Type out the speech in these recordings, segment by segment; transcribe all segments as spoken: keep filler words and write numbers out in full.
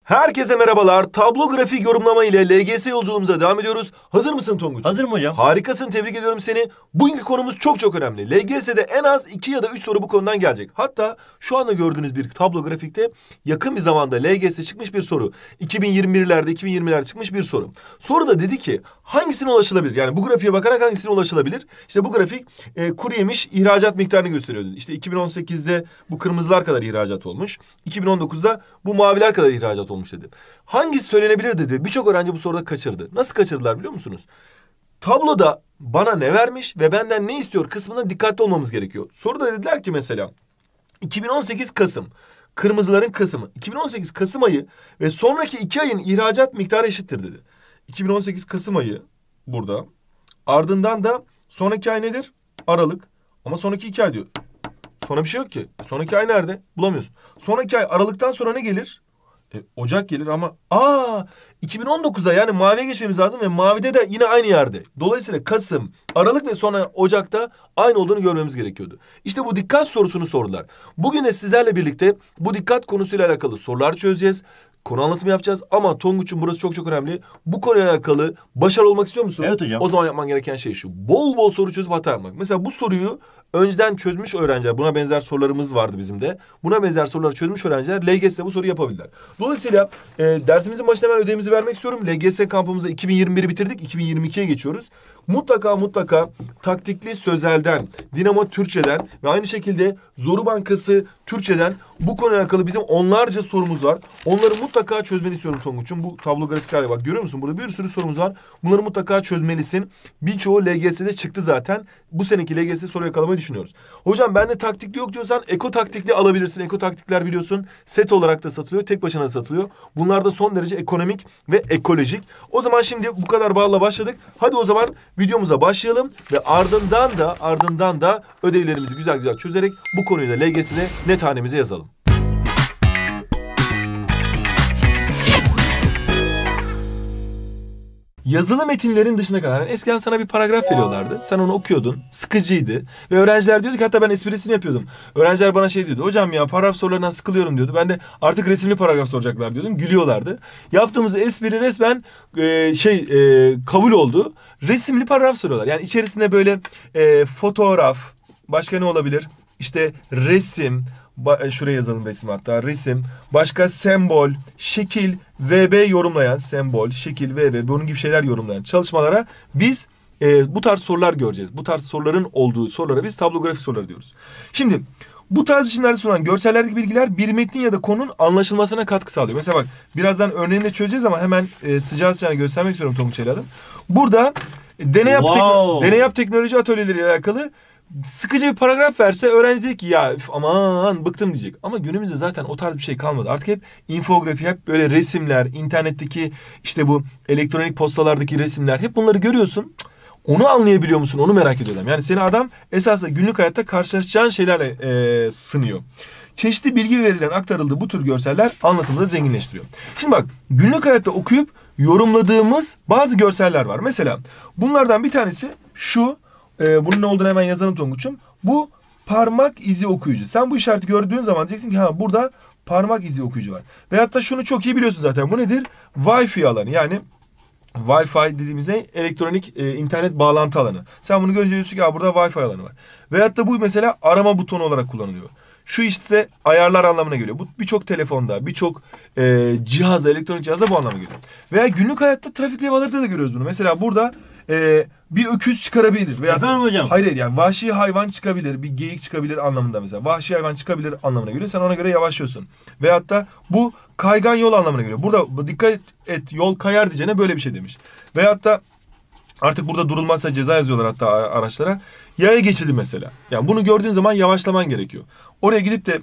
Herkese merhabalar. Tablo grafik yorumlama ile L G S yolculuğumuza devam ediyoruz. Hazır mısın Tonguç? Hazırım hocam. Harikasın, tebrik ediyorum seni. Bugünkü konumuz çok çok önemli. L G S'de en az iki ya da üç soru bu konudan gelecek. Hatta şu anda gördüğünüz bir tablo grafikte yakın bir zamanda L G S çıkmış bir soru. iki bin yirmi birlerde, iki bin yirmilerde çıkmış bir soru. Soru da dedi ki hangisine ulaşılabilir? Yani bu grafiğe bakarak hangisine ulaşılabilir? İşte bu grafik e, kuru yemiş ihracat miktarını gösteriyordu. İşte iki bin on sekizde bu kırmızılar kadar ihracat olmuş. iki bin on dokuzda bu maviler kadar ihracat olmuş dedi. Hangisi söylenebilir dedi. Birçok öğrenci bu soruda kaçırdı. Nasıl kaçırdılar biliyor musunuz? Tabloda bana ne vermiş ve benden ne istiyor kısmına dikkatli olmamız gerekiyor. Soruda dediler ki mesela iki bin on sekiz Kasım kırmızıların Kasım'ı. iki bin on sekiz Kasım ayı ve sonraki iki ayın ihracat miktarı eşittir dedi. iki bin on sekiz Kasım ayı burada. Ardından da sonraki ay nedir? Aralık. Ama sonraki iki ay diyor. Sonra bir şey yok ki. Sonraki ay nerede? Bulamıyorsun. Sonraki ay Aralık'tan sonra ne gelir? E, Ocak gelir ama aa iki bin on dokuza yani maviye geçmemiz lazım ve mavide de yine aynı yerde. Dolayısıyla Kasım, Aralık ve sonra Ocak'ta aynı olduğunu görmemiz gerekiyordu. İşte bu dikkat sorusunu sordular. Bugün de sizlerle birlikte bu dikkat konusuyla alakalı sorular çözeceğiz. Konu anlatımı yapacağız ama Tonguç'un burası çok çok önemli. Bu konuyla alakalı başarılı olmak istiyor musun? Evet hocam. O zaman yapman gereken şey şu. Bol bol soru çözüp hata yapmak. Mesela bu soruyu önceden çözmüş öğrenciler, buna benzer sorularımız vardı bizim de. Buna benzer soruları çözmüş öğrenciler L G S'de bu soruyu yapabilirler. Dolayısıyla e, dersimizin başına ben ödevimizi vermek istiyorum. L G S kampımızı iki bin yirmi biri bitirdik. iki bin yirmi ikiye geçiyoruz. Mutlaka mutlaka taktikli sözelden, Dinamo Türkçeden ve aynı şekilde Zoru Bankası Türkçeden bu konuyla alakalı bizim onlarca sorumuz var. Onları mutlaka çözmeni istiyorum Tonguç'um. Bu tablo grafiklerle bak görüyor musun? Burada bir sürü sorumuz var. Bunları mutlaka çözmelisin. Birçoğu L G S'de çıktı zaten. Bu seneki L G S soru yakalamayı düşünüyoruz. Hocam bende taktikli yok diyorsan eko taktikli alabilirsin. Eko taktikler biliyorsun set olarak da satılıyor. Tek başına da satılıyor. Bunlar da son derece ekonomik ve ekolojik. O zaman şimdi bu kadar bağla başladık. Hadi o zaman videomuza başlayalım ve ardından da ardından da ödevlerimizi güzel güzel çözerek bu konuyu da L G S'de net hanemize yazalım. Yazılı metinlerin dışına kadar. Yani eskiden sana bir paragraf veriyorlardı. Sen onu okuyordun. Sıkıcıydı. Ve öğrenciler diyordu ki hatta ben esprisini yapıyordum. Öğrenciler bana şey diyordu. Hocam ya paragraf sorularından sıkılıyorum diyordu. Ben de artık resimli paragraf soracaklar diyordum. Gülüyorlardı. Yaptığımız espri resmen e, şey e, kabul oldu. Resimli paragraf soruyorlar. Yani içerisinde böyle e, fotoğraf, başka ne olabilir? İşte resim, şuraya yazalım resim hatta resim, başka sembol, şekil, V B yorumlayan sembol, şekil, V B bunun gibi şeyler yorumlayan çalışmalara biz e, bu tarz sorular göreceğiz. Bu tarz soruların olduğu sorulara biz tablografik soruları diyoruz. Şimdi bu tarz biçimlerde sunulan görsellerdeki bilgiler bir metnin ya da konunun anlaşılmasına katkı sağlıyor. Mesela bak birazdan örneğini de çözeceğiz ama hemen e, sıcağı sıcağına göstermek istiyorum Tonguç Evladım. Burada deney yap, wow. tekno, deney yap teknoloji atölyeleriyle alakalı sıkıcı bir paragraf verse öğrenci diyecek ki ya üf, aman bıktım diyecek. Ama günümüzde zaten o tarz bir şey kalmadı. Artık hep infografi, hep böyle resimler, internetteki işte bu elektronik postalardaki resimler hep bunları görüyorsun. Onu anlayabiliyor musun? Onu merak ediyorum. Yani seni adam esasında günlük hayatta karşılaşacağın şeylerle e, sınıyor. Çeşitli bilgi verilen aktarıldığı bu tür görseller anlatımı da zenginleştiriyor. Şimdi bak günlük hayatta okuyup yorumladığımız bazı görseller var. Mesela bunlardan bir tanesi şu. Ee, bunun ne olduğunu hemen yazalım Tonguç'um. Bu parmak izi okuyucu. Sen bu işareti gördüğün zaman diyeceksin ki ha burada parmak izi okuyucu var. Veyahut da şunu çok iyi biliyorsun zaten. Bu nedir? Wi-Fi alanı. Yani Wi-Fi dediğimiz ne? Elektronik e, internet bağlantı alanı. Sen bunu görünce diyorsun ki ha burada Wi-Fi alanı var. Veyahut da bu mesela arama butonu olarak kullanılıyor. Şu işte ayarlar anlamına geliyor. Bu birçok telefonda, birçok e, cihazda, elektronik cihazda bu anlamına geliyor. Veya günlük hayatta trafik levhalarında da görüyoruz bunu. Mesela burada e, bir öküz çıkarabilir. Veya, Efendim hocam? Hayır yani vahşi hayvan çıkabilir, bir geyik çıkabilir anlamında mesela. Vahşi hayvan çıkabilir anlamına geliyor. Sen ona göre yavaşlıyorsun. Veyahut da bu kaygan yol anlamına geliyor. Burada dikkat et yol kayar diyeceğine böyle bir şey demiş. Veyahut da artık burada durulmazsa ceza yazıyorlar hatta araçlara. Yaya geçidi mesela. Yani bunu gördüğün zaman yavaşlaman gerekiyor. Oraya gidip de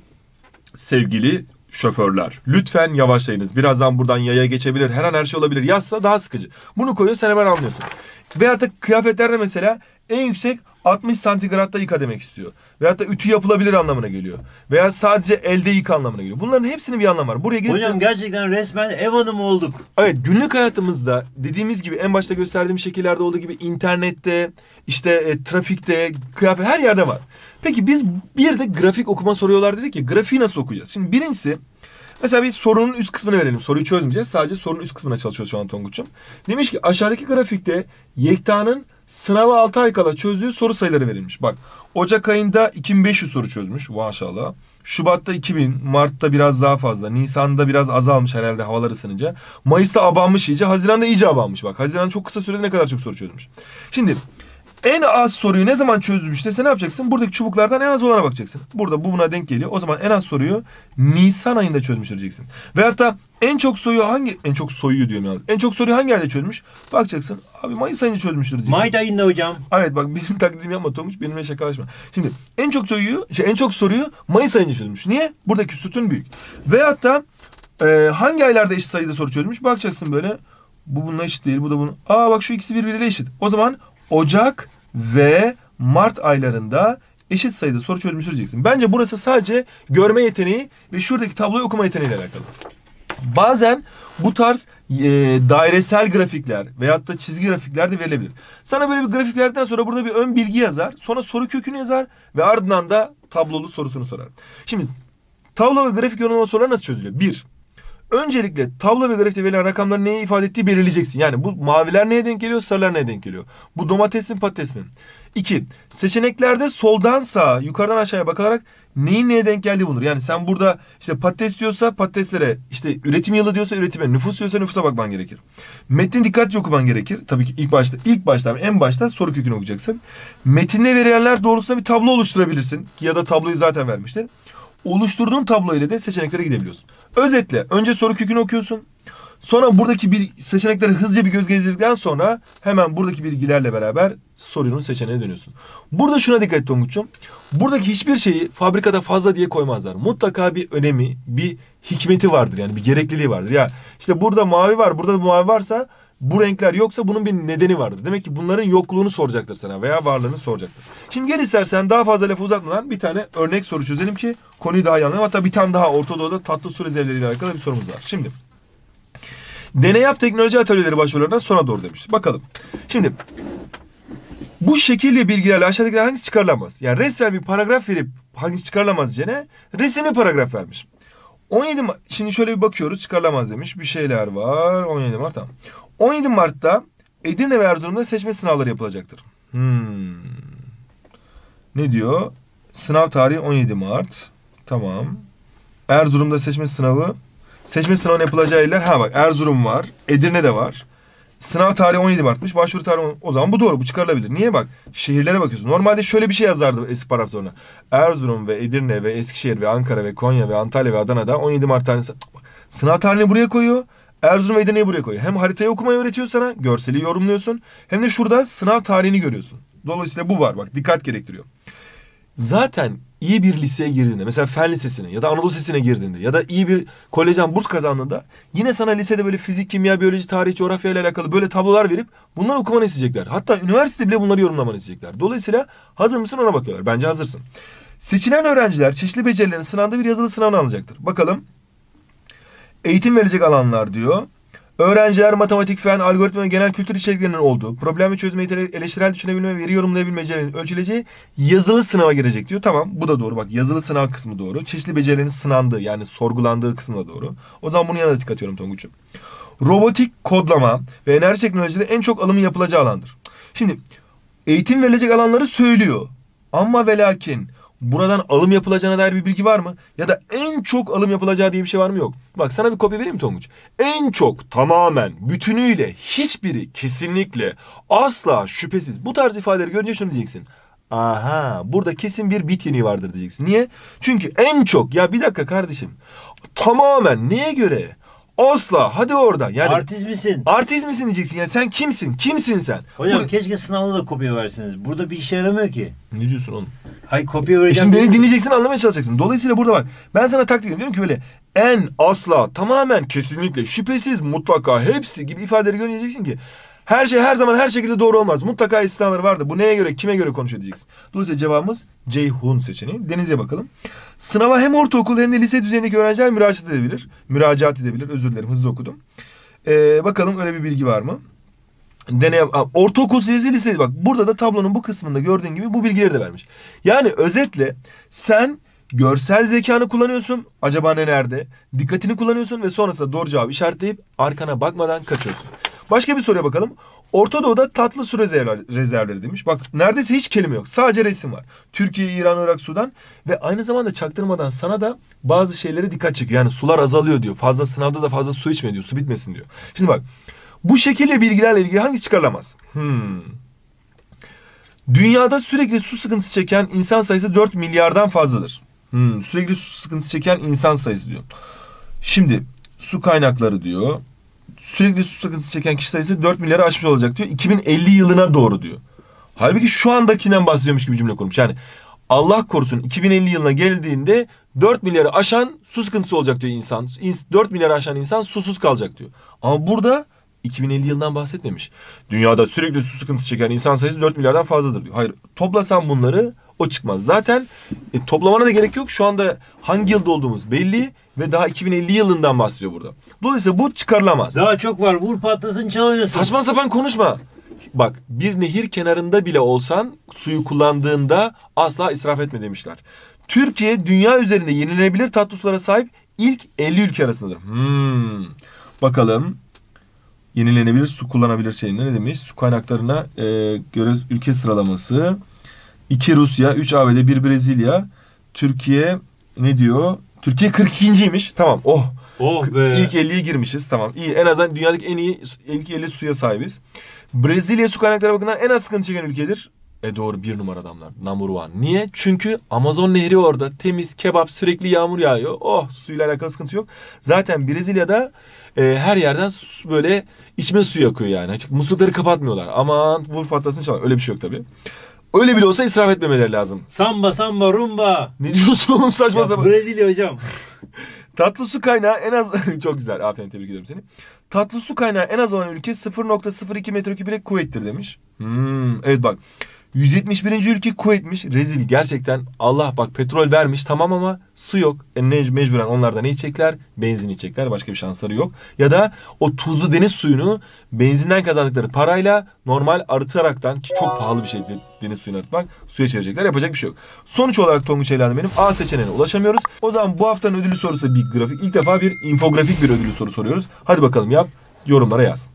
sevgili şoförler lütfen yavaşlayınız. Birazdan buradan yaya geçebilir. Her an her şey olabilir. Yazsa daha sıkıcı. Bunu koyuyor sen hemen anlıyorsun. Veyahut da kıyafetlerde mesela en yüksek altmış santigratta yıka demek istiyor. Veyahut da ütü yapılabilir anlamına geliyor. Veya sadece elde yıka anlamına geliyor. Bunların hepsinin bir anlamı var. Buraya gidip Hocam de... gerçekten resmen ev hanımı olduk. Evet günlük hayatımızda dediğimiz gibi en başta gösterdiğim şekillerde olduğu gibi internette, işte e, trafikte, kıyafet her yerde var. Peki biz bir de grafik okuma soruyorlar dedik ki grafiği nasıl okuyacağız? Şimdi birincisi Mesela bir sorunun üst kısmını verelim. Soruyu çözmeyeceğiz. Sadece sorunun üst kısmına çalışıyoruz şu an Tonguç'um. Demiş ki aşağıdaki grafikte Yekta'nın sınava altı ay kala çözdüğü soru sayıları verilmiş. Bak Ocak ayında iki bin beş yüz soru çözmüş maşallah. Şubat'ta iki bin, Mart'ta biraz daha fazla, Nisan'da biraz azalmış herhalde havalar ısınınca. Mayıs'ta abanmış iyice, Haziran'da iyice abanmış. Bak Haziran çok kısa sürede ne kadar çok soru çözmüş. Şimdi en az soruyu ne zaman çözmüş dese ne yapacaksın? Buradaki çubuklardan en az olana bakacaksın. Burada bu buna denk geliyor. O zaman en az soruyu Nisan ayında çözmüş diyeceksin. Veyahut da en çok soruyu hangi... En çok soruyu diyorum yalnız. En çok soruyu hangi ayda çözmüş? Bakacaksın. Abi Mayıs ayında çözmüştür diyeceksin. Mart ayında hocam. Evet bak benim taklidimi yapma Tonguç. Benimle şakalaşma. Şimdi en çok soruyu, şey, en çok soruyu Mayıs ayında çözmüş. Niye? Buradaki sütun büyük. Veyahut da e, hangi aylarda eşit sayıda soru çözmüş? Bakacaksın böyle. Bu bununla eşit değil. Bu da bunun. Aa bak şu ikisi birbiriyle eşit. O zaman Ocak ve Mart aylarında eşit sayıda soru çözmüş diyeceksin. Bence burası sadece görme yeteneği ve şuradaki tabloyu okuma yeteneğiyle alakalı. Bazen bu tarz e, dairesel grafikler veyahut da çizgi grafikler de verilebilir. Sana böyle bir grafik verdikten sonra burada bir ön bilgi yazar. Sonra soru kökünü yazar ve ardından da tablolu sorusunu sorar. Şimdi tablo ve grafik yorumlama soruları nasıl çözülüyor? Bir, öncelikle tablo ve grafikte verilen rakamların neyi ifade ettiği belirleyeceksin. Yani bu maviler neye denk geliyor, sarılar neye denk geliyor? Bu domates mi, patates mi? İki, seçeneklerde soldan sağa, yukarıdan aşağıya bakarak neyin neye denk geldiği bulunur. Yani sen burada işte patates diyorsa patateslere, işte üretim yılı diyorsa üretime, nüfus diyorsa nüfusa bakman gerekir. Metni dikkatli okuman gerekir. Tabii ki ilk başta, ilk başta en başta soru kökünü okuyacaksın. Metinde verilenler doğrultusunda bir tablo oluşturabilirsin. Ya da tabloyu zaten vermiştir. Oluşturduğun tablo ile de seçeneklere gidebiliyorsun. Özetle önce soru kökünü okuyorsun. Sonra buradaki bir seçenekleri hızlıca bir göz gezdirdikten sonra hemen buradaki bilgilerle beraber sorunun seçeneğine dönüyorsun. Burada şuna dikkat et Tonguç'um. Buradaki hiçbir şeyi fabrikada fazla diye koymazlar. Mutlaka bir önemi, bir hikmeti vardır. Yani bir gerekliliği vardır. Ya işte burada mavi var, burada da mavi varsa bu renkler yoksa bunun bir nedeni vardır. Demek ki bunların yokluğunu soracaktır sana veya varlığını soracaktır. Şimdi gel istersen daha fazla lafı uzatmadan bir tane örnek soru çözelim ki konuyu daha iyi anlayalım. Hatta bir tane daha Orta Doğu'da tatlı su rezervleriyle alakalı bir sorumuz var. Şimdi deney yap teknoloji atölyeleri başvurularından sonra doğru demiş. Bakalım. Şimdi bu şekil ve bilgilerle aşağıdakiler hangisi çıkarılamaz? Yani resmen bir paragraf verip hangisi çıkarılamaz diyene resimli paragraf vermiş. on yedi Mart, şimdi şöyle bir bakıyoruz çıkarılamaz demiş. Bir şeyler var. on yedi Mart tamam. on yedi Mart'ta Edirne ve Erzurum'da seçme sınavları yapılacaktır. Hmm. Ne diyor? Sınav tarihi on yedi Mart. Tamam. Erzurum'da seçme sınavı. Seçme sınavının yapılacağı iller. Ha bak Erzurum var. Edirne de var. Sınav tarihi on yedi Mart'mış. Başvuru tarihi on... O zaman bu doğru. Bu çıkarılabilir. Niye bak? Şehirlere bakıyorsun. Normalde şöyle bir şey yazardı eski paragraf sonra. Erzurum ve Edirne ve Eskişehir ve Ankara ve Konya ve Antalya ve Adana'da on yedi Mart tarihini... Sınav tarihini buraya koyuyor. Erzurum ve Edirne'yi buraya koyuyor. Hem haritayı okumayı öğretiyor sana. Görseli yorumluyorsun. Hem de şurada sınav tarihini görüyorsun. Dolayısıyla bu var. Bak dikkat gerektiriyor. Zaten iyi bir liseye girdiğinde, mesela Fen Lisesi'ne ya da Anadolu Lisesi'ne girdiğinde ya da iyi bir kolejden burs kazandığında yine sana lisede böyle fizik, kimya, biyoloji, tarih, coğrafya ile alakalı böyle tablolar verip bunları okumanı isteyecekler. Hatta üniversitede bile bunları yorumlamanı isteyecekler. Dolayısıyla hazır mısın ona bakıyorlar. Bence hazırsın. Seçilen öğrenciler çeşitli becerilerin sınavında bir yazılı sınavını alacaktır. Bakalım. Eğitim verecek alanlar diyor. Öğrenciler matematik, fen, algoritma ve genel kültür içeriklerinin olduğu, problemi çözme yeteneği, eleştirel düşünebilme, veri yorumlayabilme becerilerinin ölçüleceği yazılı sınava girecek diyor. Tamam bu da doğru. Bak yazılı sınav kısmı doğru. Çeşitli becerilerin sınandığı yani sorgulandığı kısmı da doğru. O zaman bunun yanına dikkat atıyorum Tonguç'um. Robotik, kodlama ve enerji teknolojileri en çok alımın yapılacağı alandır. Şimdi eğitim verilecek alanları söylüyor. Ama ve lakin buradan alım yapılacağına dair bir bilgi var mı? Ya da en çok alım yapılacağı diye bir şey var mı? Yok. Bak sana bir kopya vereyim mi Tonguç? En çok, tamamen, bütünüyle, hiçbiri, kesinlikle, asla, şüphesiz bu tarz ifadeleri görünce şunu diyeceksin. Aha, burada kesin bir bit yeniği vardır diyeceksin. Niye? Çünkü en çok, ya bir dakika kardeşim, tamamen neye göre? Asla, hadi oradan. Yani Artist misin? Artist misin diyeceksin. Yani sen kimsin? Kimsin sen? Hocam Burada... keşke sınavda da kopya verseniz. Burada bir işe yaramıyor ki. Ne diyorsun oğlum? Hay kopya E vereceğim. şimdi beni dinleyeceksin, anlamaya çalışacaksın. Dolayısıyla burada bak. Ben sana taktik ediyorum. Diyorum ki böyle en, asla, tamamen, kesinlikle, şüphesiz, mutlaka, hepsi gibi ifadeleri göreceksin ki her şey her zaman her şekilde doğru olmaz. Mutlaka istisnaları vardır. Bu neye göre, kime göre konuşuyor diyeceksin. Dolayısıyla cevabımız Ceyhun seçeneği. Deniz'e bakalım. Sınava hem ortaokul hem de lise düzeyindeki öğrenciler müracaat edebilir. Müracaat edebilir. Özür dilerim, hızlı okudum. Ee, bakalım öyle bir bilgi var mı? Deney, ortaokul seviyesi lise. Bak burada da tablonun bu kısmında gördüğün gibi bu bilgileri de vermiş. Yani özetle sen Görsel zekanı kullanıyorsun. Acaba ne nerede? Dikkatini kullanıyorsun ve sonrasında doğru cevabı işaretleyip arkana bakmadan kaçıyorsun. Başka bir soruya bakalım. Orta Doğu'da tatlı su rezervleri, rezervleri demiş. Bak neredeyse hiç kelime yok. Sadece resim var. Türkiye, İran, Irak, Sudan ve aynı zamanda çaktırmadan sana da bazı şeylere dikkat çekiyor. Yani sular azalıyor diyor. Fazla sınavda da fazla su içme diyor. Su bitmesin diyor. Şimdi bak bu şekilde bilgilerle ilgili hangisi çıkarılamaz? Hmm. Dünyada sürekli su sıkıntısı çeken insan sayısı dört milyardan fazladır. Hmm. Sürekli su sıkıntısı çeken insan sayısı diyor. Şimdi su kaynakları diyor. Sürekli su sıkıntısı çeken kişi sayısı dört milyarı aşmış olacak diyor. iki bin elli yılına doğru diyor. Halbuki şu andakinden bahsediyormuş gibi cümle kurmuş. Yani Allah korusun iki bin elli yılına geldiğinde dört milyarı aşan su sıkıntısı olacak diyor insan. dört milyarı aşan insan susuz kalacak diyor. Ama burada iki bin elli yılından bahsetmemiş. Dünyada sürekli su sıkıntısı çeken insan sayısı dört milyardan fazladır diyor. Hayır, toplasan bunları o çıkmaz. Zaten e, toplamana da gerek yok. Şu anda hangi yılda olduğumuz belli ve daha iki bin elli yılından bahsediyor burada. Dolayısıyla bu çıkarılamaz. Daha çok var. Vur patlasın çal oynasın. Saçma sapan konuşma. Bak bir nehir kenarında bile olsan suyu kullandığında asla israf etme demişler. Türkiye dünya üzerinde yenilenebilir tatlı sulara sahip ilk elli ülke arasındadır. Hmm. Bakalım. Yenilenebilir su kullanabilir şeyinde ne demiş? Su kaynaklarına e, göre ülke sıralaması. iki Rusya, üç A B D, bir Brezilya. Türkiye ne diyor? Türkiye kırk ikinciymiş. Tamam. Oh. Oh be. İlk elliye girmişiz. Tamam. İyi. En azından dünyadaki en iyi ilk elli suya sahibiz. Brezilya su kaynakları bakımından en az sıkıntı çeken ülkedir. E doğru, bir numara adamlar. Number one. Niye? Çünkü Amazon nehri orada. Temiz, kebap, sürekli yağmur yağıyor. Oh, suyla alakalı sıkıntı yok. Zaten Brezilya'da e, her yerden su, böyle içme suyu akıyor yani. Açık muslukları kapatmıyorlar. Aman vur patlasın çalar. Öyle bir şey yok tabii. Öyle bile olsa israf etmemeleri lazım. Samba samba rumba. Ne diyorsun oğlum saçma Ya sapan. Brezilya hocam. Tatlı su kaynağı en az... Çok güzel. Aferin, tebrik ederim seni. Tatlı su kaynağı en az olan ülke sıfır nokta sıfır iki metreküple Kuveyt'tir demiş. Hmm, evet bak. yüz yetmiş birinci ülke Kuveyt'miş. Rezil gerçekten. Allah bak petrol vermiş tamam ama su yok. E ne, mecburen onlar da ne içecekler? Benzin içecekler. Başka bir şansları yok. Ya da o tuzlu deniz suyunu benzinden kazandıkları parayla normal arıtaraktan, ki çok pahalı bir şey deniz suyunu arıtmak, suya çevirecekler. Yapacak bir şey yok. Sonuç olarak Tonguç Eylem benim A seçeneğine ulaşamıyoruz. O zaman bu haftanın ödülü sorusu bir grafik. İlk defa bir infografik bir ödülü soru soruyoruz. Hadi bakalım yap. Yorumlara yaz.